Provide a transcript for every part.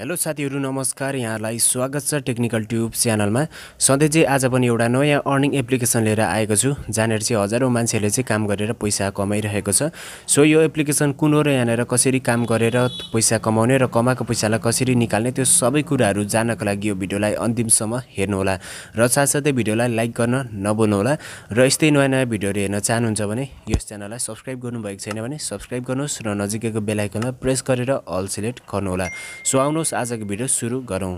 Hello साथीहरु नमस्कार यहाँलाई स्वागत छ टेक्निकल ट्युब च्यानलमा। सधैँ चाहिँ आज पनि एउटा नयाँ अर्निङ एप्लिकेसन लिएर आएको छु जहाँनेर चाहिँ हजारौं मान्छेले चाहिँ काम गरेर पैसा कमाइरहेको छ। सो यो एप्लिकेसन कुन हो र यहाँनेर कसरी काम गरेर पैसा कमाउने र कमाएको पैसालाई कसरी निकाल्ने त्यो सबै कुराहरू जान्नको लागि यो भिडियोलाई अन्तिमसम्म हेर्नु होला र साथसाथै भिडियोलाई लाइक गर्न नभुल्नु होला र यस्तै नयाँ नयाँ भिडियोहरू हेर्न चाहनुहुन्छ भने यस च्यानललाई सब्स्क्राइब गर्नुभएको छैन भने सब्स्क्राइब गर्नुहोस् र नजिकैको बेल आइकनलाई प्रेस गरेर अल सिलेक्ट गर्नु होला। सो आउनुहोस् आजको भिडियो सुरु गरौँ।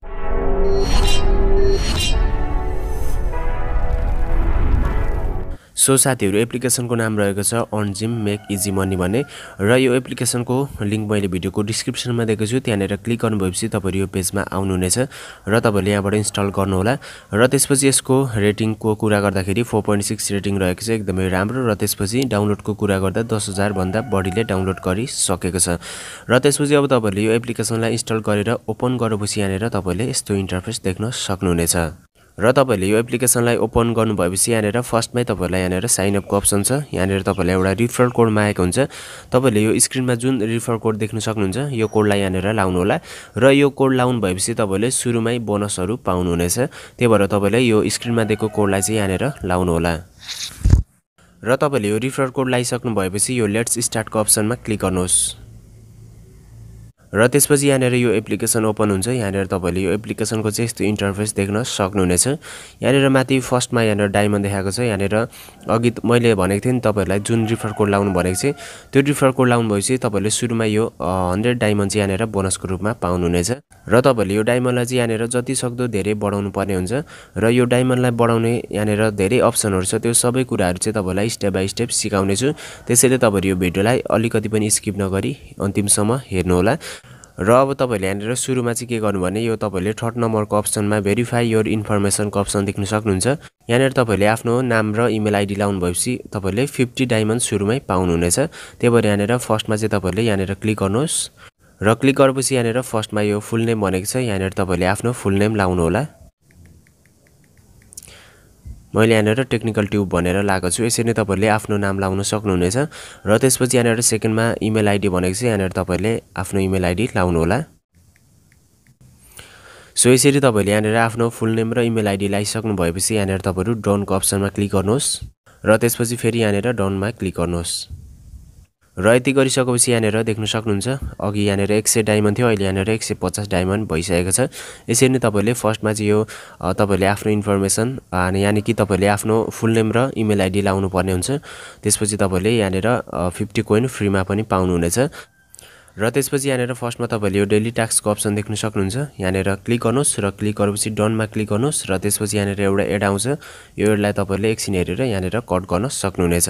सो साथीहरु एप्लिकेसनको नाम रहेको छ अर्न मेक इजी मनी भन्ने र यो एप्लिकेसनको लिंक मैले भिडियोको डिस्क्रिप्सनमा दिएको छु। त्यहाँनेर क्लिक गर्नुभएपछि तपाईहरु यो पेजमा आउनु हुनेछ र तपाईले यहाँबाट इन्स्टल गर्नु होला र त्यसपछि यसको रेटिङको कुरा गर्दाखेरि 4.6 रेटिङ रहेको छ, एकदमै राम्रो। र त्यसपछि डाउनलोडको कुरा गर्दा 10,000 भन्दा बढीले डाउनलोड गरिसकेको छ र त्यसपछि अब तपाईले यो एप्लिकेसनलाई इन्स्टल गरेर ओपन गरेपछि यहाँनेर तपाईले यस्तो इन्टरफेस देख्न सक्नुहुनेछ र तपाईले यो एप्लिकेसनलाई ओपन गर्नुभएपछि यहाँनेर फर्स्टमै तपाईलाई यहाँनेर साइन अपको अप्सन छ। यहाँनेर तपाईलाई एउटा रिफरल कोड मागेको हुन्छ। तपाईले यो स्क्रिनमा जुन रिफरल कोड देख्न सक्नुहुन्छ यो कोडलाई यहाँनेर लाउनु होला र यो कोड लाउनु भएपछि तपाईले सुरुमै बोनसहरु पाउनु हुनेछ। त्यही भएर तपाईले यो स्क्रिनमा दिएको कोडलाई चाहिँ यहाँनेर लाउनु होला र तपाईले यो रिफरल कोड लाइसक्नु भएपछि यो लेट्स स्टार्टको अप्सनमा क्लिक गर्नुहोस् र त्यसपछि यहाँनेर यो एप्लिकेसन ओपन हुन्छ। यहाँनेर तपाईले यो एप्लिकेसनको चाहिँ यस्तो इन्टरफेस देख्न सक्नुहुनेछ। यहाँनेर माथि फर्स्टमा यहाँनेर डायमन्ड देखाएको छ। यहाँनेर अघि मैले भनेको थिएँ नि तपाईहरुलाई जुन रिफर कोड लाउनु भनेको चाहिँ त्यो रिफर कोड लाउनु भएपछि तपाईले सुरुमा यो 100 डायमन्ड चाहिँ यहाँनेर बोनसको रूपमा पाउनुहुनेछ र तपाईले यो डायमन्डलाई चाहिँ यहाँनेर जति सक्दो धेरै बढाउनु पर्ने हुन्छ र यो डायमन्डलाई बढाउने यहाँनेर धेरै अप्सनहरु छ। त्यो सबै कुराहरु चाहिँ तपाईलाई स्टेप बाइ स्टेप सिकाउने छु। त्यसैले तपाईहरु यो भिडियोलाई अलिकति पनि स्किप नगरी अन्तिमसम्म हेर्नु होला र अब तपाईले यहाँनेर सुरुमा चाहिँ के गर्नु भने यो तपाईले थर्ड नम्बरको अप्सनमा भेरिफाई योर इन्फर्मेसनको अप्सन देख्न सक्नुहुन्छ। यहाँनेर तपाईले आफ्नो नाम र इमेल आइडी लाउनु भएपछि तपाईले 50 डायमन्ड सुरुमै पाउनुहुनेछ। त्यही भएर यहाँनेर फर्स्टमा चाहिँ तपाईले यहाँनेर क्लिक गर्नुहोस् र क्लिक गरेपछि यहाँनेर फर्स्टमा यो फुल नेम भनेको छ। यहाँनेर तपाईले आफ्नो फुल नेम लाउनु होला। मैले यहाँनेर टेक्निकल ट्युब भनेर लागेको छु। यसरी नै तपाईले आफ्नो नाम लाउन सक्नुहुनेछ र त्यसपछि यहाँनेर सेकेन्डमा इमेल आइडी भनेको छ। यहाँनेर तपाईले आफ्नो इमेल आइडी लाउनु होला। सो यसरी तपाईले यहाँनेर आफ्नो फुल नेम र इमेल आइडी लाइसक्नु भएपछि यहाँनेर तपाईहरु डनको अप्सनमा क्लिक गर्नुहोस् र त्यसपछि फेरि यहाँनेर डनमा क्लिक गर्नुहोस् र यति गरिसकेपछि यहाँनेर देख्न सक्नुहुन्छ अघि यहाँनेर 100 डायमन्ड थियो, अहिले यहाँनेर 150 डायमन्ड भइसकेको छ। यसरी नै तपाईले फर्स्टमा चाहिँ यो तपाईले आफ्नो इन्फर्मेसन यानी कि तपाईले आफ्नो फुल नेम र इमेल आइडी लाउनु पर्ने हुन्छ। त्यसपछि तपाईले यहाँनेर 50 कोइन फ्रीमा पनि पाउनुहुनेछ र त्यसपछि यहाँनेर फर्स्टमा तपाईले यो डेली टास्कको अप्सन देख्न सक्नुहुन्छ। यहाँनेर क्लिक गर्नुहोस् र क्लिक गरेपछि डनमा क्लिक गर्नुहोस् र त्यसपछि यहाँनेर एउटा एड आउँछ। यो एडलाई तपाईले एकछिन हेरेर यहाँनेर कट गर्न सक्नुहुनेछ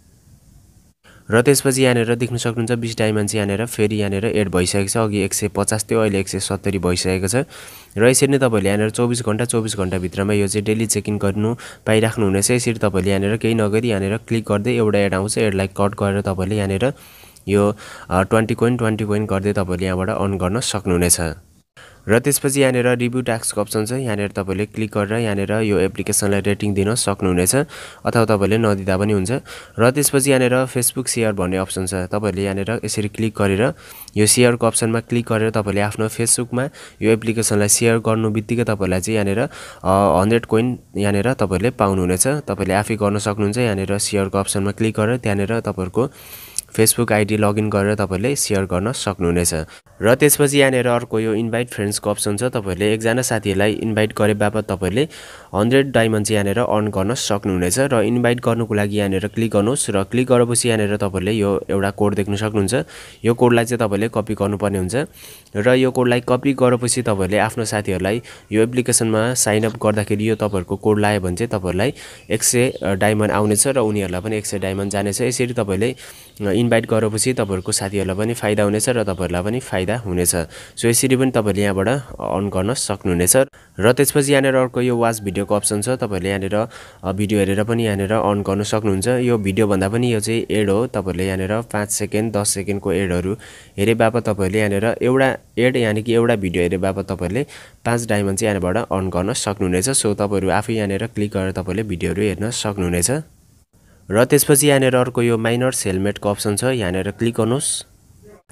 र त्यसपछि यहाँनेर देख्न सक्नुहुन्छ 20 डायमन्ड चाहिँ यहाँनेर फेरि यहाँनेर एड भइसकेको छ। अघि 150 थियो, अहिले 170 भइसकेको छ र यसरी नै तपाईले यहाँनेर 24 घण्टा भित्रमा यो चाहिँ डेली चेक इन गर्नु पाइराख्नु हुनेछ। यसरी तपाईले यहाँनेर केही नगरी यहाँनेर क्लिक गर्दै एउटा एड आउँछ, एडलाई कट गरेर तपाईले यहाँनेर यो 20 कोइन गर्दै तपाईले यहाँबाट अर्न गर्न सक्नुहुनेछ र त्यसपछि यहाँनेर रिभ्यू टास्कको अप्सन छ। यहाँनेर तपाईले क्लिक गरेर यहाँनेर यो एप्लिकेसनलाई रेटिङ दिन सक्नुहुनेछ अथवा तपाईले नदिदा पनि हुन्छ र त्यसपछि यहाँनेर फेसबुक शेयर भन्ने अप्सन छ। तपाईले यहाँनेर यसरी क्लिक गरेर यो शेयरको अप्सनमा क्लिक गरेर तपाईले आफ्नो फेसबुकमा यो एप्लिकेसनलाई शेयर गर्नुबित्तिकै तपाईलाई चाहिँ यहाँनेर 100 कोइन यहाँनेर तपाईले पाउनुहुनेछ। तपाईले आफै गर्न सक्नुहुन्छ। यहाँनेर शेयरको अप्सनमा क्लिक गरेर त्यहाँनेर तपाईहरुको फेसबुक आइडी लगइन गरेर तपाईले शेयर गर्न सक्नुहुनेछ र त्यसपछि यहाँनेर अर्को यो इन्भाइट फ्रेन्ड्सको अप्सन छ। तपाईले एकजना साथीहरुलाई इन्भाइट गरे बापत तपाईले 100 डायमन्ड चाहिँ यहाँनेर अर्न गर्न सक्नुहुनेछ र इन्भाइट गर्नुको लागि यहाँनेर क्लिक गर्नुहोस् र क्लिक गरेपछि यहाँनेर तपाईले यो एउटा कोड देख्न सक्नुहुन्छ। यो कोडलाई चाहिँ तपाईले कपी गर्नुपर्ने हुन्छ र यो कोडलाई कपी गरेपछि तपाईले आफ्नो साथीहरुलाई यो एप्लिकेसनमा साइन अप गर्दाखेरि यो तपाईहरुको कोड लायो भने चाहिँ तपाईहरुलाई 100 डायमन्ड आउनेछ र उनीहरुलाई पनि 100 डायमन्ड जानेछ। यसरी तपाईले इन्भाइट गरेपछि तपाईहरुको साथीहरुलाई पनि फाइदा हुनेछ र तपाईहरुलाई पनि फाइदा हुनेछ। सो यसरी पनि तपाईले यहाँबाट अर्न गर्न सक्नुहुनेछ र त्यसपछि यहाँनेर अर्को यो वाच भिडियोको अप्सन छ। तपाईले यहाँनेर भिडियो हेरेर पनि यहाँनेर अर्न गर्न सक्नुहुन्छ। यो भिडियो भन्दा पनि यो चाहिँ एड हो। तपाईले यहाँनेर 5 सेकेन्ड 10 सेकेन्डको एडहरु हेरे बापत तपाईले यहाँनेर एउटा एड यानी कि एउटा भिडियो हेरे बापत तपाईले 5 डायमन्ड चाहिँ यहाँबाट अर्न गर्न सक्नुहुनेछ। सो तपाईहरु आफै यहाँनेर क्लिक गरेर तपाईले भिडियोहरु हेर्न सक्नुहुनेछ र त्यसपछि यहाँनेर अर्को यो माइनर्स हेलमेटको अप्सन छ। यहाँनेर क्लिक गर्नुहोस्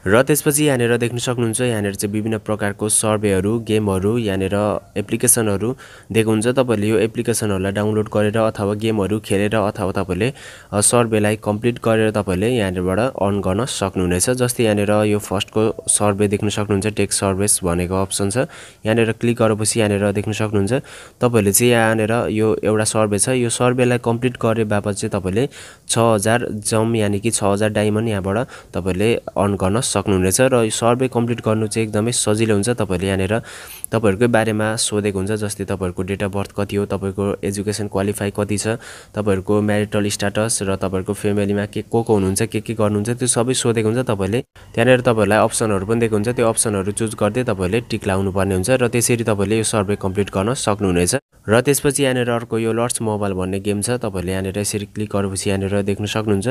र त्यसपछि यहाँनिर देख्न सक्नुहुन्छ यहाँनिर चाहिँ विभिन्न प्रकारको सर्वेहरू गेमहरू यहाँनिर एप्लिकेसनहरू दिएको हुन्छ। तपाईले यो एप्लिकेसनहरूलाई डाउनलोड गरेर अथवा गेमहरू खेलेर अथवा तपाईले सर्वेलाई कम्प्लिट गरेर तपाईले यहाँनिरबाट अर्न गर्न सक्नुहुनेछ। जस्तै यहाँनिर यो फर्स्टको सर्वे देख्न सक्नुहुन्छ टेक सर्भिस भनेको अप्सन छ। यहाँनिर क्लिक गरेपछि यहाँनिर देख्न सक्नुहुन्छ तपाईले चाहिँ यहाँनिर यो एउटा सर्वे छ। यो सर्वेलाई कम्प्लिट गरे बापत चाहिँ तपाईले 6000 जम यानी कि 6000 डायमन्ड यहाँबाट तपाईले अर्न गर्न सक्नुहुनेछ। र यो सर्वे कम्प्लिट गर्नु चाहिँ एकदमै सजिलो हुन्छ। तपाईले यहाँनिर तपाईहरुकै बारेमा सोधेको हुन्छ। जस्तै तपाईहरुको डेट अफ बर्थ कति हो, तपाईको एजुकेसन क्वालिफाई कति छ, तपाईहरुको म्यारिटल स्ट्याटस र तपाईहरुको फ्यामिलीमा को हुनुहुन्छ, के गर्नुहुन्छ त्यो सबै सोधेको हुन्छ। तपाईले त्यहाँनिर तपाईहरुलाई अप्सनहरु पनि दिएको हुन्छ। त्यो अप्सनहरु चुज गर्दै तपाईले टिक लाउनु पर्ने हुन्छ र त्यसरी तपाईले यो सर्वे कम्प्लिट गर्न सक्नुहुनेछ। र त्यसपछि यहाँनिर अर्को यो लट्स मोबाइल भन्ने गेम छ। तपाईले यहाँनिर यसरी क्लिक गरेपछि यहाँनिर देख्न सक्नुहुन्छ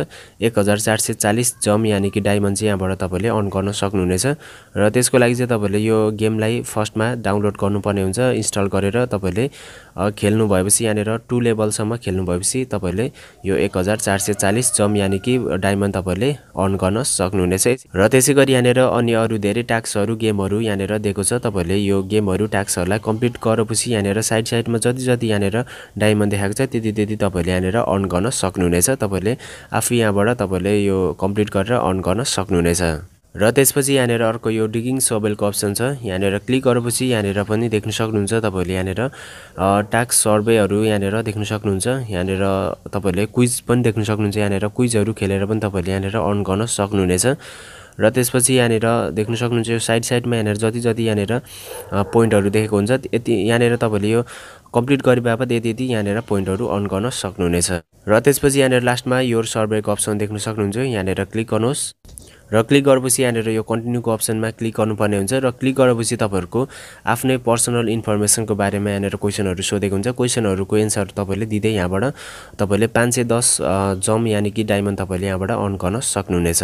1440 जम यानी कि डायमन्ड चाहिँ यहाँबाट तपाईले अर्न गर्न सक्नुहुनेछ। र त्यसको लागि चाहिँ तपाईले यो गेमलाई फर्स्टमा डाउनलोड गर्नुपर्ने हुन्छ। इन्स्टल गरेर तपाईले खेल्नु भएपछि यहाँनिर 2 लेभलसम्म खेल्नु भएपछि तपाईले यो 1440 जम यानी कि डायमन्ड तपाईले अर्न गर्न सक्नुहुनेछ। र त्यसैगरी यहाँनिर अन्य अरु धेरै टास्कहरु गेमहरु यहाँनिर दिएको छ। तपाईले यो गेमहरु टास्कहरुलाई कम्प्लिट गरेपछि यहाँनिर साइडमा जति यहाँनिर डायमन्ड देखाएको छ त्यति तपाईले यहाँनिर अर्न गर्न सक्नुहुनेछ। तपाईले आफै यहाँबाट तपाईले यो कम्प्लिट गरेर अर्न गर्न सक्नुहुनेछ। र त्यसपछि यहाँनिर अर्को यो डिगिङ सोबेलको अप्सन छ। यहाँनिर क्लिक गरेपछि यहाँनिर पनि देख्न सक्नुहुन्छ तपाईले यहाँनिर टास्क सर्वेहरु यहाँनिर देख्न सक्नुहुन्छ। यहाँनिर तपाईले क्विज पनि देख्न सक्नुहुन्छ। यहाँनिर क्विजहरु खेलेर पनि तपाईले यहाँनिर अर्न गर्न सक्नुहुनेछ। र त्यसपछि यहाँनिर देख्न सक्नुहुन्छ यो साइडमा यहाँनिर जति यहाँनिर पोइन्टहरु देखेको हुन्छ यति यहाँनिर तपाईले यो कम्प्लिट गरे बापत यति यहाँनिर पोइन्टहरु अर्न गर्न सक्नुहुनेछ। र त्यसपछि यहाँनिर लास्टमा यो सर्वेको अप्सन देख्न सक्नुहुन्छ। यहाँनिर क्लिक गर्नुहोस् र क्लिक गरेपछि यहाँनिर यो कन्टिन्यूको अप्सनमा क्लिक गर्नुपर्ने हुन्छ। र क्लिक गरेपछि तपाईहरुको आफ्नै पर्सनल इन्फर्मेसनको बारेमा यहाँनिर क्वेशनहरु सोधेको हुन्छ। क्वेशनहरुको एन्सर तपाईले दिदै यहाँबाट तपाईले 510 जम यानी कि डायमन्ड तपाईले यहाँबाट अर्न गर्न सक्नुहुनेछ।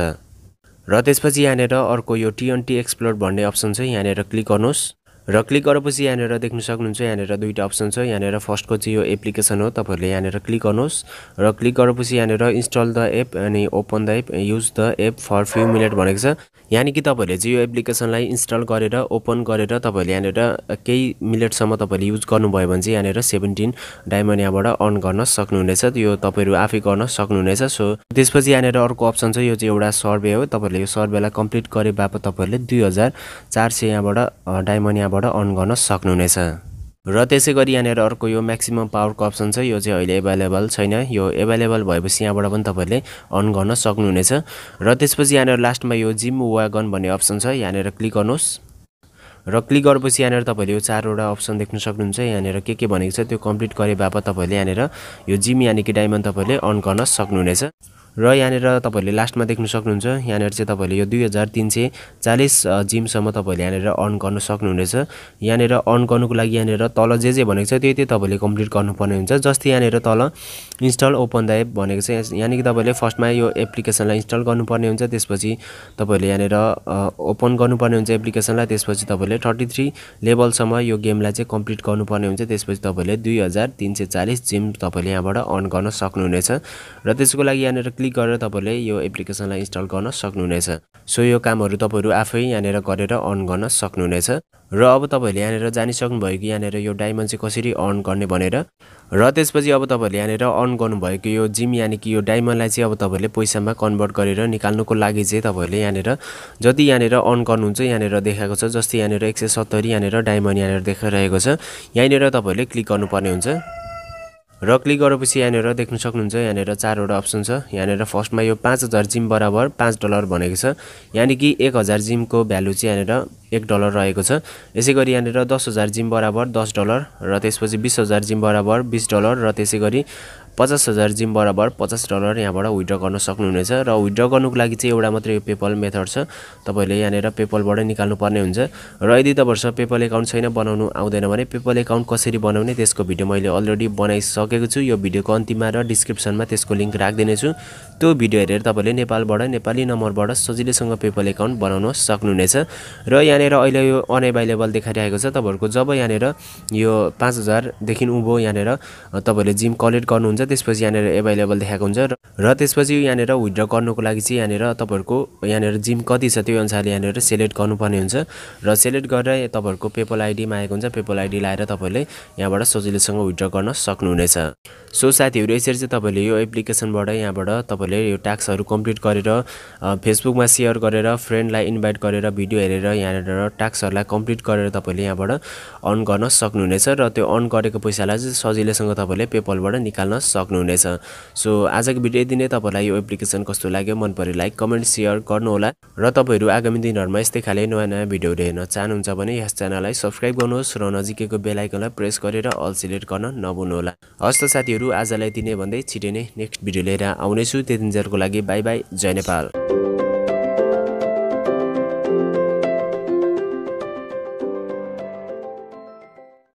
र त्यसपछि यहाँनिर अर्को यो TNT एक्सप्लोर भन्ने अप्सन छ। यहाँनिर क्लिक गर्नुहोस् र क्लिक गरेपछि यहाँनिर देख्न सक्नुहुन्छ यहाँनिर दुईटा अप्सन छ। यहाँनिर फर्स्टको चाहिँ यो एप्लिकेसन हो। तपाईले यहाँनिर क्लिक गर्नुहोस् र क्लिक गरेपछि यहाँनिर इन्स्टल द एप अनि open the app use the app for few minute भनेको छ। यानी कि तपाईले चाहिँ यो एप्लिकेसनलाई इन्स्टल गरेर ओपन गरेर तपाईले यहाँनिर केही मिनेटसम्म तपाईले युज गर्नुभयो भने चाहिँ यहाँनिर 17 डायमन्ड यहाँबाट अर्न गर्न सक्नुहुनेछ। यो तपाईहरु आफै गर्न सक्नुहुनेछ। सो त्यसपछि यहाँनिर अर्को अप्सन छ। यो चाहिँ एउटा सर्वे हो। तपाईले यो सर्वेलाई कम्प्लिट गरे बापत तपाईले 2400 यहाँबाट डायमन्ड यहाँबाट अर्न गर्न सक्नुहुनेछ। र त्यसैगरी यहाँनिर अर्को यो म्याक्सिमम पावरको अप्सन छ। यो चाहिँ अहिले अवेलेबल छैन। यो अवेलेबल भएपछि यहाँबाट पनि तपाईले अर्न गर्न सक्नुहुनेछ। र त्यसपछि यहाँनिर लास्टमा यो जिम वागन भन्ने अप्सन छ। यहाँनिर क्लिक गर्नुहोस् र क्लिक गरेपछि यहाँनिर तपाईले यो चारवटा अप्सन देख्न सक्नुहुन्छ। यहाँनिर के भनेको छ त्यो कम्प्लिट गरे बापत तपाईले यहाँनिर यो जिम यानी कि डायमन्ड तपाईले अर्न गर्न सक्नुहुनेछ। र यहाँनिर तपाईले लास्टमा देख्न सक्नुहुन्छ यहाँनिर चाहिँ तपाईले यो 2340 जिमसम्म तपाईले यहाँनिर अर्न गर्न सक्नुहुनेछ। यहाँनिर अर्न गर्नुको लागि यहाँनिर तल जे भनेको छ त्यही तपाईले कम्प्लिट गर्नुपर्ने हुन्छ। जस्तै यहाँनिर तल इन्स्टल ओपन द एप भनेको छ। यानी कि तपाईले फर्स्टमा यो एप्लिकेसनलाई इन्स्टल गर्नुपर्ने हुन्छ। त्यसपछि तपाईले यहाँनिर ओपन गर्नुपर्ने हुन्छ एप्लिकेसनलाई। त्यसपछि तपाईले 33 लेभलसम्म यो गेमलाई चाहिँ कम्प्लिट गर्नुपर्ने हुन्छ। त्यसपछि तपाईले 2340 जिम तपाईले यहाँबाट अर्न गर्न सक्नुहुनेछ। र त्यसको लागि यहाँनिर क्लिक गरेर तपाईले यो एप्लिकेसनलाई इन्स्टल गर्न सक्नुहुनेछ। सो यो कामहरु तपाईहरु आफै यहाँनिर गरेर अर्न गर्न सक्नुहुनेछ। र अब तपाईले यहाँनिर जानिसक्नु भयो कि यहाँनिर यो डायमन्ड चाहिँ कसरी अर्न गर्ने भनेर। र त्यसपछि अब तपाईले यहाँनिर अर्न गर्नुभएको यो जिम यानी कि यो डायमन्डलाई चाहिँ अब तपाईले पैसामा कन्भर्ट गरेर निकाल्नुको लागि चाहिँ तपाईले यहाँनिर जति यहाँनिर अर्न गर्नुहुन्छ यहाँनिर देखाएको छ। जस्तै यहाँनिर 170 यहाँनिर डायमन्ड यहाँनिर देखाइरहेको छ। यहाँनिर तपाईले क्लिक गर्नुपर्ने हुन्छ। र क्लिक गरेपछि यहाँनिर देख्न सक्नुहुन्छ यहाँनिर चारवटा अप्सन छ। यहाँनिर फर्स्टमा यो 5000 जिम बराबर $5 भनेको छ। यानी कि 1000 जिमको भ्यालु चाहिँ यहाँनिर $1 रहेको छ। यसैगरी यहाँनिर 10000 जिम बराबर $10 र त्यसपछि 20000 जिम बराबर $20 र त्यसैगरी 50000 जिम बराबर $50 यहाँबाट विथड्र गर्न सक्नुहुनेछ। र विथड्र गर्नुको लागि चाहिँ एउटा मात्रै पेपल मेथड छ। तपाईले यहाँनिर पेपलबाट निकाल्नु पर्ने हुन्छ। र यदि तपाईहरुसँग पेपल अकाउन्ट छैन बनाउनु आउँदैन भने पेपल अकाउन्ट कसरी बनाउने त्यसको भिडियो मैले अलरेडी बनाइसकेको छु। यो भिडियोको अन्तिममा र डिस्क्रिप्सनमा त्यसको लिंक राख्दिने छु। त्यो भिडियो हेरेर तपाईले नेपालबाट नेपाली नम्बरबाट सजिलैसँग पेपल अकाउन्ट बनाउन सक्नुहुनेछ। र यहाँनिर अहिले यो अनअवेलेबल देखाइरहेको छ। तपाईहरुको जब यहाँनिर यो 5000 देखि उँभो यहाँनिर तपाईले जिम कलेक्ट गर्नुहुन्छ त्यसपछि यहाँनिर एभाइलेबल देखाएको हुन्छ र त्यसपछि यहाँनिर विथड्र गर्नुको लागि चाहिँ यहाँनिर तपाईहरुको यहाँनिर जिम कति छ त्यो अनुसारले यहाँनिर सिलेक्ट गर्नुपर्ने हुन्छ र सिलेक्ट गरेर तपाईहरुको पेपल आइडी मा आएको हुन्छ पेपल आइडी लाएर तपाईले यहाँबाट सजिलैसँग विथड्र गर्न सक्नुहुनेछ सो साथीहरु यसरी चाहिँ तपाईले यो एप्लिकेसनबाट यहाँबाट तपाईले यो टास्कहरु कम्प्लिट गरेर फेसबुकमा शेयर गरेर फ्रेन्डलाई इन्भाइट गरेर भिडियो हेरेर यहाँनिर टास्कहरुलाई कम्प्लिट गरेर तपाईले यहाँबाट अर्न गर्न सक्नुहुनेछ र त्यो अर्न गरेको पैसालाई चाहिँ सजिलैसँग तपाईले पेपलबाट निकाल्न सक्नुहुनेछ सो आजको भिडियो यति नै तपाईलाई यो एप्लिकेसन कस्तो लाग्यो मन परे लाइक कमेन्ट शेयर गर्नु होला र तपाईहरु आगामी दिनहरुमा यस्तै खाले नयाँ भिडियोहरु हेर्न चाहनुहुन्छ भने यस च्यानललाई सब्स्क्राइब गर्नुहोस् र नजिकैको बेल आइकनलाई प्रेस गरेर अल सिलेक्ट गर्न नभुल्नु होला हस्त साथीहरु आजलाई यति नै भन्दै छिटै नै नेक्स्ट भिडियो लिएर आउनेछु त्यतिन्जेलको लागि बाइ बाइ जय नेपाल।